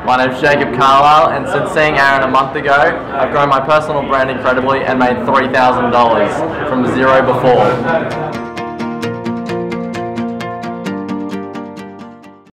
My name is Jacob Carlisle, and since seeing Aaron a month ago, I've grown my personal brand incredibly and made $3,000 from zero before.